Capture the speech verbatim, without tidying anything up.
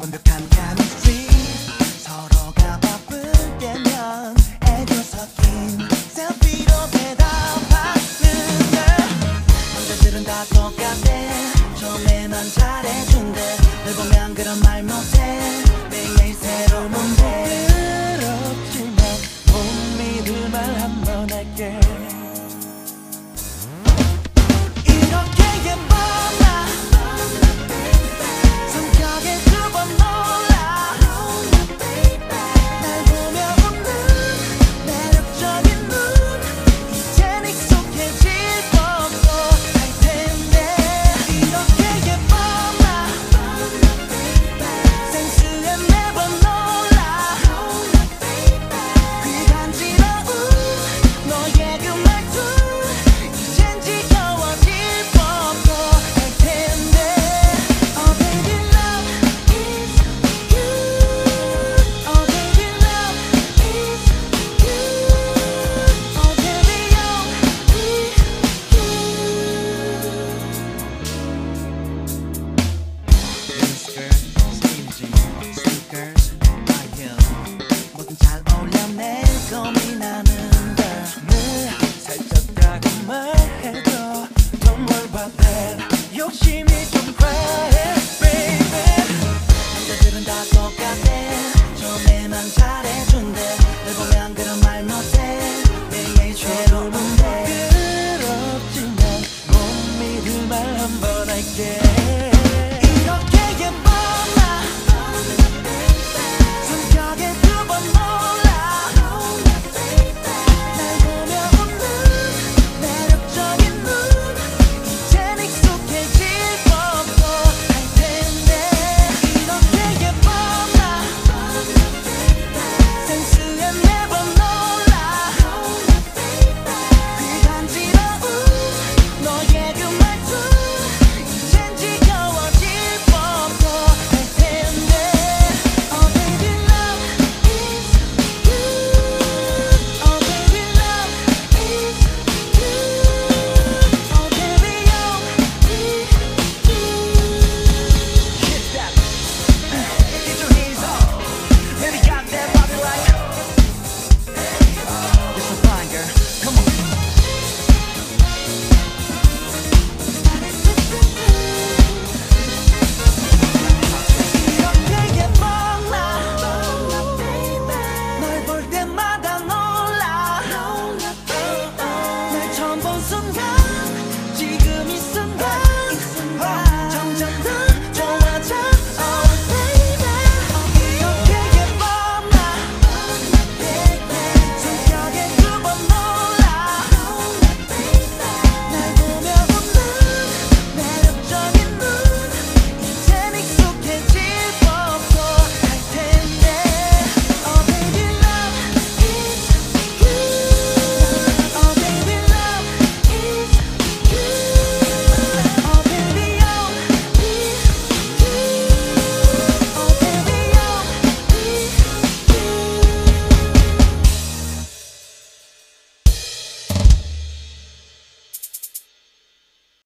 완벽한 chemistry 서로가 바쁠 때면 애교 섞인 셀피로 대답하는데 남자들은 다 똑같대 처음에만 잘해준대 늘 보면 그런 말 못해 매일 새로운데 그렇지만 못 믿을 말 한 번 할게 이렇게 예뻐 나 성격에 두 번 놀라 날 보며 웃는 매력적인 눈 이젠 익숙해질 법도 할 텐데 이렇게 예뻐 나 센스에 매번 놀라 귀 간지러운 너의 그 말투 이젠 지겨워질 법도 할 텐데 Oh baby love is you Oh baby love is you Oh baby only you Miniskirt, skinny jeans, sneakers, high heels 뭐든 잘 어울려 내 고민하는 늘 살쪘다고 말해도 Don't worry about that 욕심이 좀 과해 baby 남자들은 다 똑같대 처음에만 잘해